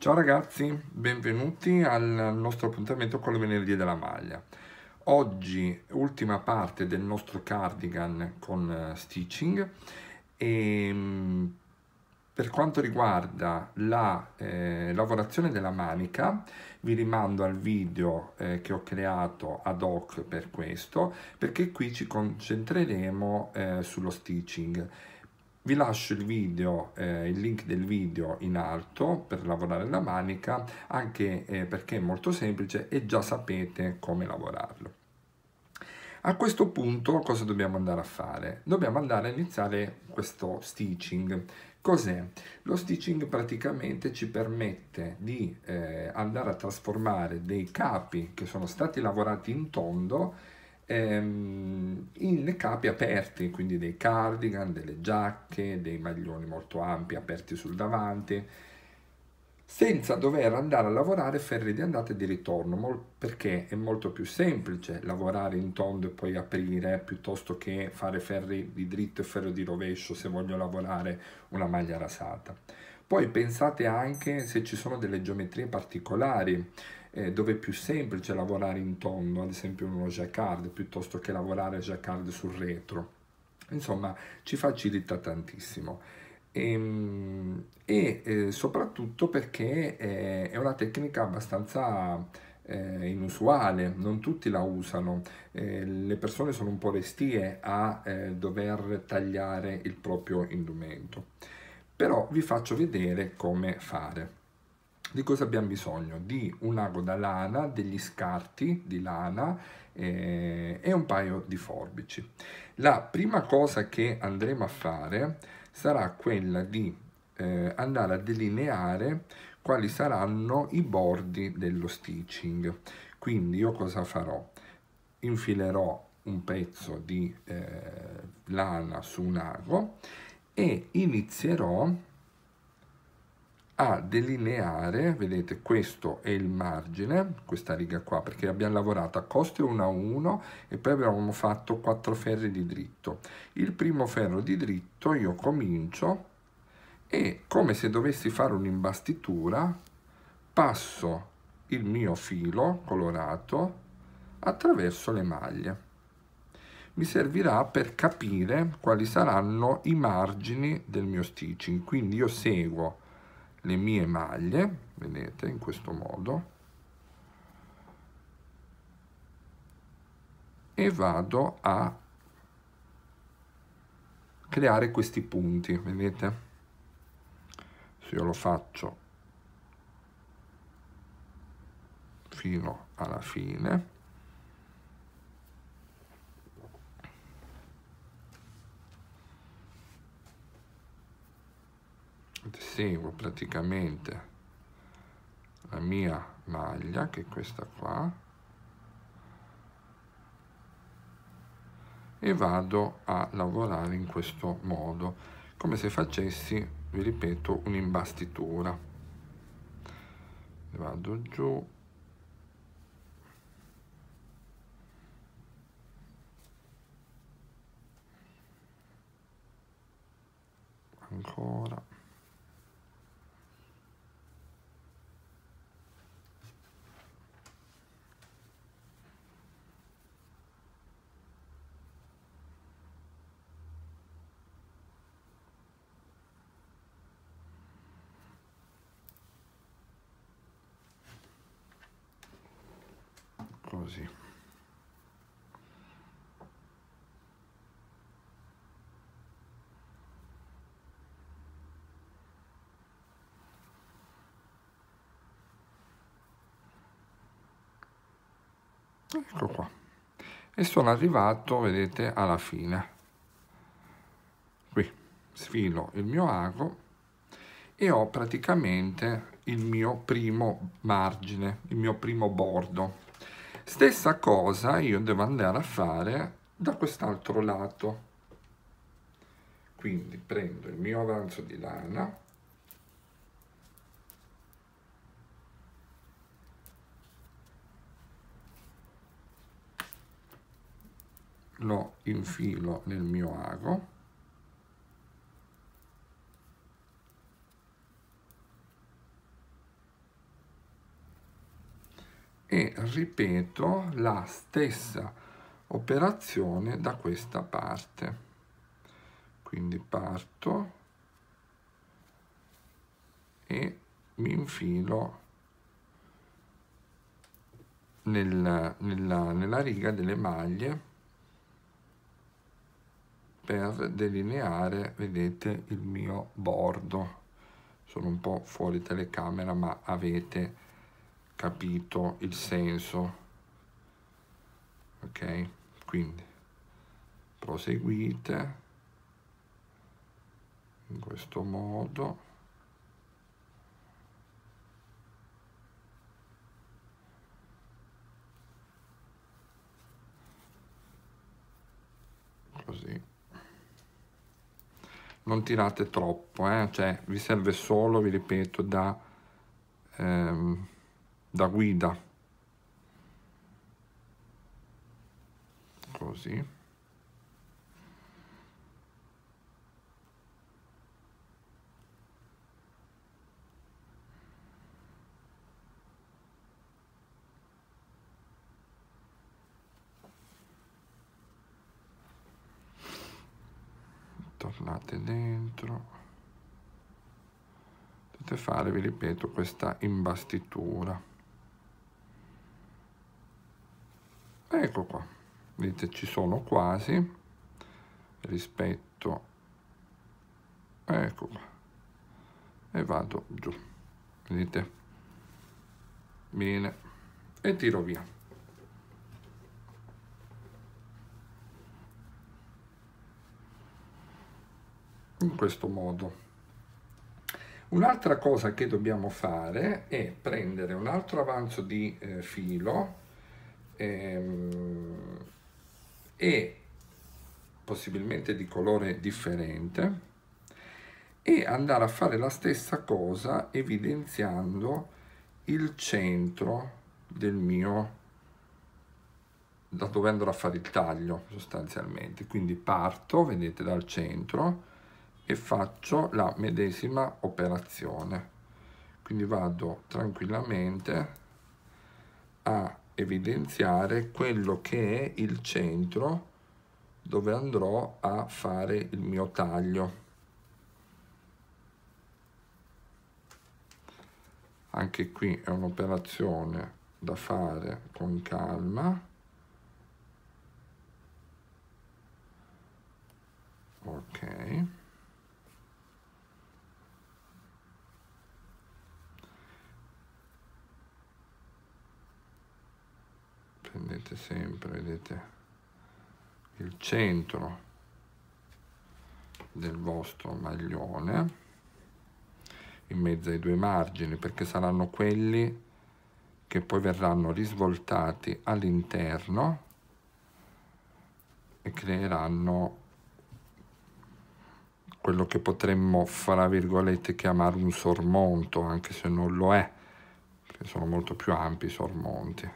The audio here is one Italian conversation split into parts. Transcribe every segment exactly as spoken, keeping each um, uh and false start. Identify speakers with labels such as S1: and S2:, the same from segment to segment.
S1: Ciao ragazzi, benvenuti al nostro appuntamento con le venerdì della maglia. Oggi ultima parte del nostro cardigan con uh, stitching e um, per quanto riguarda la eh, lavorazione della manica vi rimando al video eh, che ho creato ad hoc per questo, perché qui ci concentreremo eh, sullo stitching. Vi lascio il video, eh, il link del video in alto per lavorare la manica, anche eh, perché è molto semplice e già sapete come lavorarlo. A questo punto cosa dobbiamo andare a fare? Dobbiamo andare a iniziare questo stitching. Cos'è? Lo stitching praticamente ci permette di eh, andare a trasformare dei capi che sono stati lavorati in tondo in capi aperti, quindi dei cardigan, delle giacche, dei maglioni molto ampi aperti sul davanti, senza dover andare a lavorare ferri di andata e di ritorno, perché è molto più semplice lavorare in tondo e poi aprire piuttosto che fare ferri di dritto e ferro di rovescio se voglio lavorare una maglia rasata. Poi pensate anche se ci sono delle geometrie particolari eh, dove è più semplice lavorare in tondo, ad esempio uno jacquard, piuttosto che lavorare jacquard sul retro. Insomma, ci facilita tantissimo. E, e eh, soprattutto perché eh, è una tecnica abbastanza eh, inusuale, non tutti la usano, eh, le persone sono un po' restie a eh, dover tagliare il proprio indumento. Però vi faccio vedere come fare. Di cosa abbiamo bisogno? Di un ago da lana, degli scarti di lana eh, e un paio di forbici. La prima cosa che andremo a fare sarà quella di eh, andare a delineare quali saranno i bordi dello stitching. Quindi io cosa farò? Infilerò un pezzo di eh, lana su un ago e inizierò a delineare, vedete, questo è il margine, questa riga qua, perché abbiamo lavorato a coste uno a uno e poi abbiamo fatto quattro ferri di dritto. Il primo ferro di dritto io comincio e, come se dovessi fare un'imbastitura, passo il mio filo colorato attraverso le maglie. Mi servirà per capire quali saranno i margini del mio stitching, quindi io seguo le mie maglie, vedete, in questo modo, e vado a creare questi punti, vedete? Se io lo faccio fino alla fine, seguo praticamente la mia maglia, che è questa qua, e vado a lavorare in questo modo, come se facessi, vi ripeto, un'imbastitura. Vado giù, ancora, così. Ecco qua. E sono arrivato, vedete, alla fine. Qui sfilo il mio ago e ho praticamente il mio primo margine, il mio primo bordo. Stessa cosa io devo andare a fare da quest'altro lato. Quindi prendo il mio avanzo di lana, lo infilo nel mio ago, e ripeto la stessa operazione da questa parte. Quindi parto e mi infilo nel, nella, nella riga delle maglie per delineare, vedete, il mio bordo. Sono un po' fuori telecamera, ma avete capito il senso. Ok? Quindi proseguite in questo modo. Così. Non tirate troppo, eh? Cioè vi serve solo, vi ripeto, da, ehm, da guida. Così. Tornate dentro. Potete fare, vi ripeto, questa imbastitura. Ecco qua. Vedete, ci sono quasi rispetto. Ecco qua. E vado giù. Vedete? Bene. E tiro via. In questo modo. Un'altra cosa che dobbiamo fare è prendere un altro avanzo di eh, filo ehm, e possibilmente di colore differente e andare a fare la stessa cosa evidenziando il centro del mio, da dove andrò a fare il taglio sostanzialmente. Quindi parto, vedete, dal centro e faccio la medesima operazione. Quindi vado tranquillamente a evidenziare quello che è il centro dove andrò a fare il mio taglio. Anche qui è un'operazione da fare con calma. Ok. Prendete sempre, vedete, il centro del vostro maglione in mezzo ai due margini, perché saranno quelli che poi verranno risvoltati all'interno e creeranno quello che potremmo, fra virgolette, chiamare un sormonto, anche se non lo è, perché sono molto più ampi i sormonti.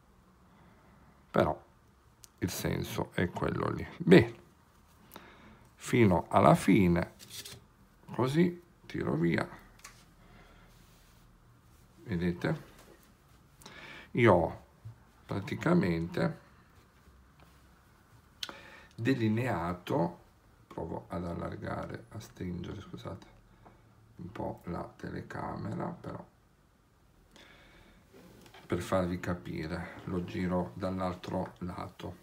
S1: Però il senso è quello lì. Bene, fino alla fine, così tiro via. Vedete? Io ho praticamente delineato, provo ad allargare, a stringere, scusate, un po' la telecamera, però per farvi capire, lo giro dall'altro lato.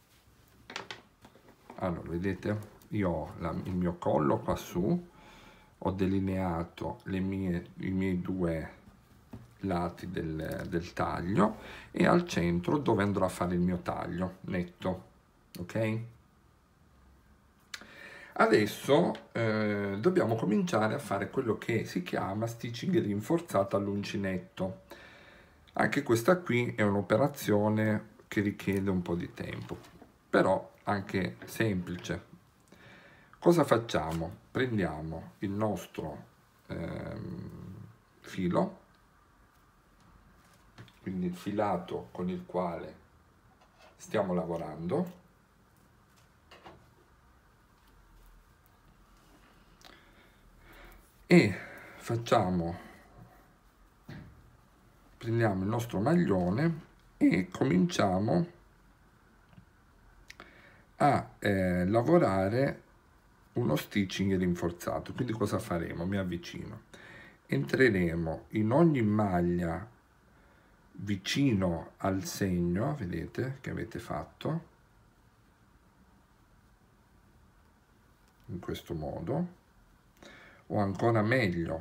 S1: Allora, vedete? Io ho la, il mio collo qua su, ho delineato le mie, i miei due lati del, del taglio e al centro dove andrò a fare il mio taglio netto, ok? Adesso eh, dobbiamo cominciare a fare quello che si chiama stitching rinforzato all'uncinetto. Anche questa qui è un'operazione che richiede un po' di tempo, però anche semplice. Cosa facciamo? Prendiamo il nostro ehm, filo, quindi il filato con il quale stiamo lavorando, e facciamo prendiamo il nostro maglione e cominciamo a eh, lavorare uno stitching rinforzato. Quindi cosa faremo? Mi avvicino. Entreremo in ogni maglia vicino al segno, vedete, che avete fatto, in questo modo, o ancora meglio,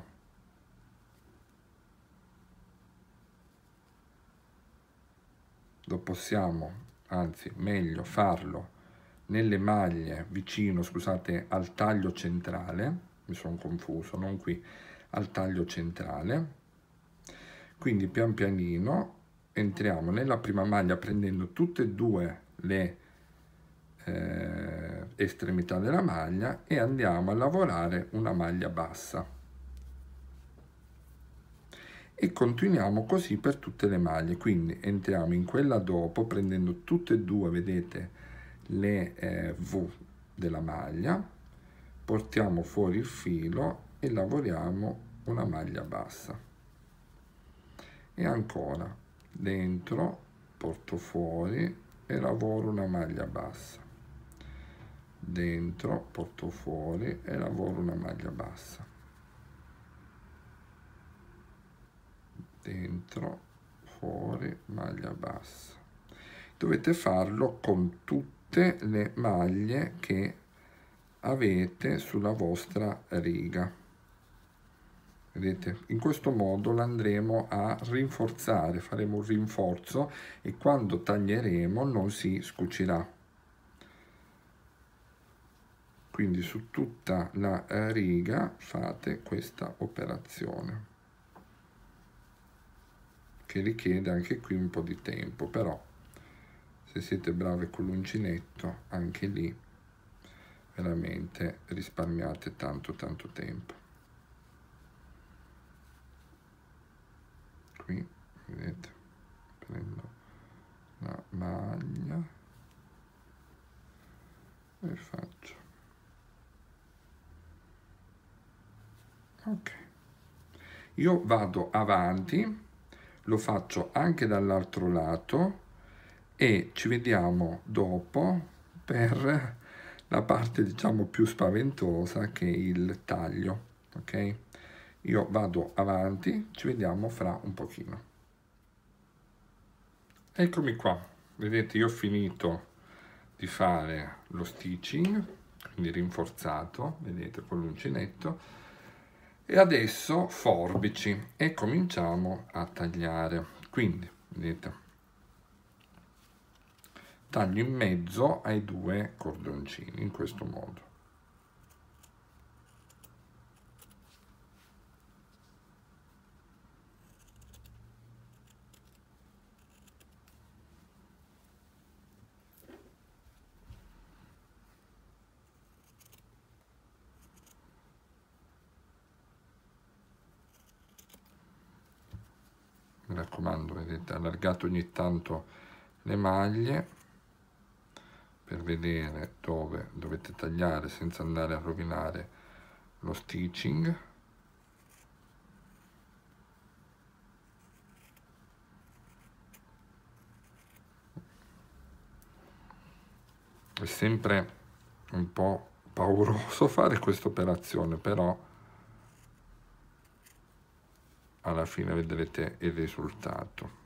S1: lo possiamo, anzi meglio farlo nelle maglie vicino, scusate, al taglio centrale, mi sono confuso, non qui, al taglio centrale. Quindi pian pianino entriamo nella prima maglia prendendo tutte e due le eh, estremità della maglia e andiamo a lavorare una maglia bassa. E continuiamo così per tutte le maglie. Quindi entriamo in quella dopo prendendo tutte e due, vedete, le eh, V della maglia, portiamo fuori il filo e lavoriamo una maglia bassa. E ancora dentro, porto fuori e lavoro una maglia bassa, dentro, porto fuori e lavoro una maglia bassa, dentro, fuori, maglia bassa. Dovete farlo con tutte le maglie che avete sulla vostra riga. Vedete? In questo modo l'andremo a rinforzare, faremo un rinforzo e quando taglieremo non si scucirà. Quindi su tutta la riga fate questa operazione, che richiede anche qui un po' di tempo, però se siete bravi con l'uncinetto anche lì veramente risparmiate tanto tanto tempo. Qui vedete, prendo la maglia e faccio ok. Io vado avanti, lo faccio anche dall'altro lato e ci vediamo dopo per la parte diciamo più spaventosa, che è il taglio. Ok, io vado avanti, ci vediamo fra un pochino. Eccomi qua, vedete, io ho finito di fare lo stitching, quindi rinforzato, vedete, con l'uncinetto, e adesso forbici e cominciamo a tagliare. Quindi vedete, taglio in mezzo ai due cordoncini in questo modo. Mi raccomando, vedete, allargate ogni tanto le maglie per vedere dove dovete tagliare senza andare a rovinare lo stitching. È sempre un po' pauroso fare questa operazione, però alla fine vedrete il risultato.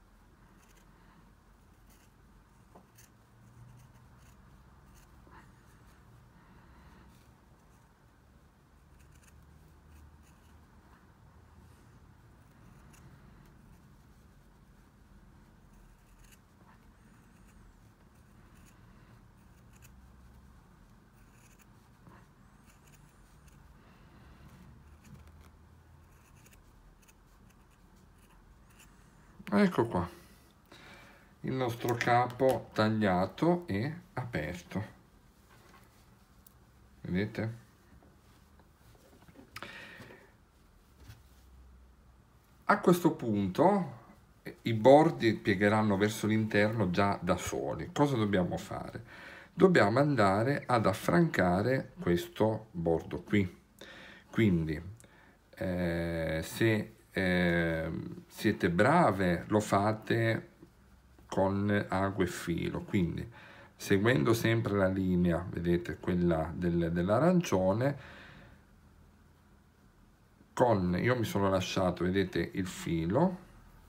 S1: Ecco qua, il nostro capo tagliato e aperto, vedete? A questo punto i bordi piegheranno verso l'interno già da soli. Cosa dobbiamo fare? Dobbiamo andare ad affrancare questo bordo qui. Quindi eh, se eh, siete brave, lo fate con ago e filo, quindi seguendo sempre la linea, vedete, quella del, dell'arancione, con, io mi sono lasciato, vedete, il filo,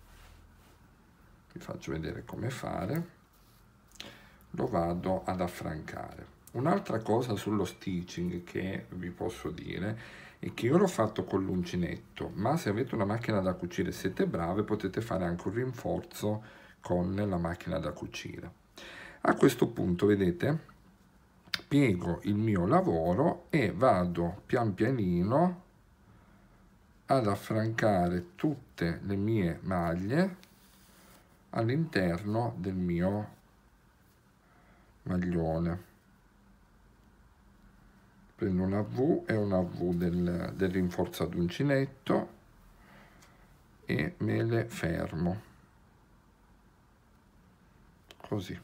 S1: vi faccio vedere come fare, lo vado ad affrancare. Un'altra cosa sullo stitching che vi posso dire è che io l'ho fatto con l'uncinetto, ma se avete una macchina da cucire e siete brave potete fare anche un rinforzo con la macchina da cucire. A questo punto, vedete, piego il mio lavoro e vado pian pianino ad affrancare tutte le mie maglie all'interno del mio maglione. Prendo una V e una V del, del rinforzato uncinetto e me le fermo così.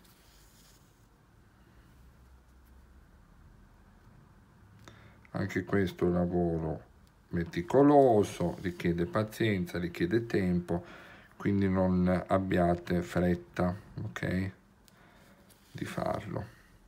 S1: Anche questo lavoro meticoloso, richiede pazienza, richiede tempo, quindi non abbiate fretta, ok, di farlo.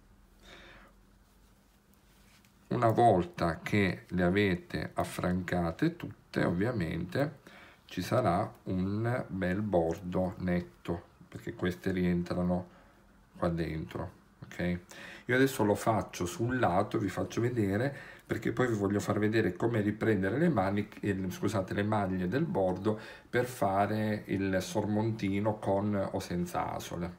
S1: Una volta che le avete affrancate tutte, ovviamente ci sarà un bel bordo netto, perché queste rientrano qua dentro, ok? Io adesso lo faccio sul lato, vi faccio vedere, perché poi vi voglio far vedere come riprendere le maniche, scusate, le maglie del bordo per fare il sormontino con o senza asole.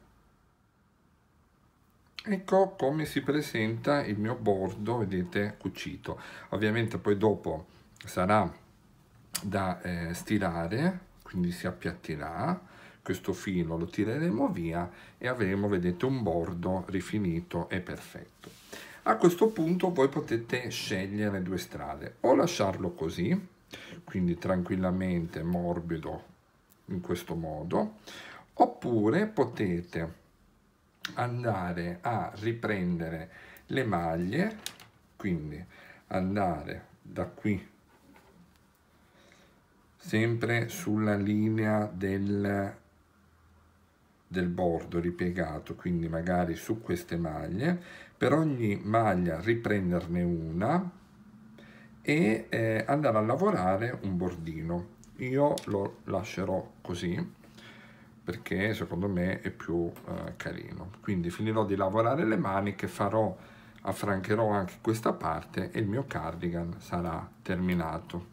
S1: Ecco come si presenta il mio bordo, vedete, cucito. Ovviamente poi dopo sarà da eh, stirare, quindi si appiattirà, questo filo lo tireremo via e avremo, vedete, un bordo rifinito e perfetto. A questo punto voi potete scegliere due strade, o lasciarlo così, quindi tranquillamente morbido in questo modo, oppure potete andare a riprendere le maglie, quindi andare da qui sempre sulla linea del, del bordo ripiegato, quindi magari su queste maglie, per ogni maglia riprenderne una e eh, andare a lavorare un bordino. Io lo lascerò così perché secondo me è più eh, carino. Quindi finirò di lavorare le maniche, farò, affrancherò anche questa parte e il mio cardigan sarà terminato.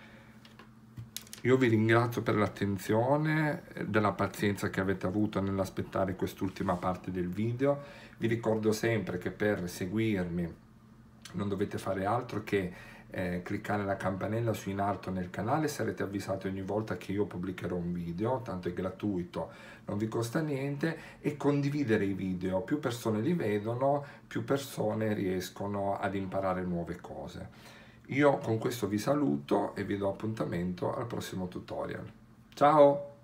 S1: Io vi ringrazio per l'attenzione, della pazienza che avete avuto nell'aspettare quest'ultima parte del video. Vi ricordo sempre che per seguirmi non dovete fare altro che eh, cliccare la campanella su in alto nel canale, sarete avvisati ogni volta che io pubblicherò un video, tanto è gratuito, non vi costa niente, e condividere i video. Più persone li vedono, più persone riescono ad imparare nuove cose. Io con questo vi saluto e vi do appuntamento al prossimo tutorial. Ciao!